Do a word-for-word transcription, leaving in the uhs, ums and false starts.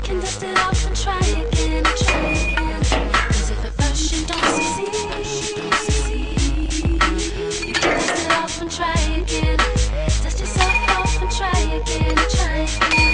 can dust it off and try again, and try again. 'Cause if at first you don't succeed, you can dust it off and try again. Dust yourself off and try again, and try again.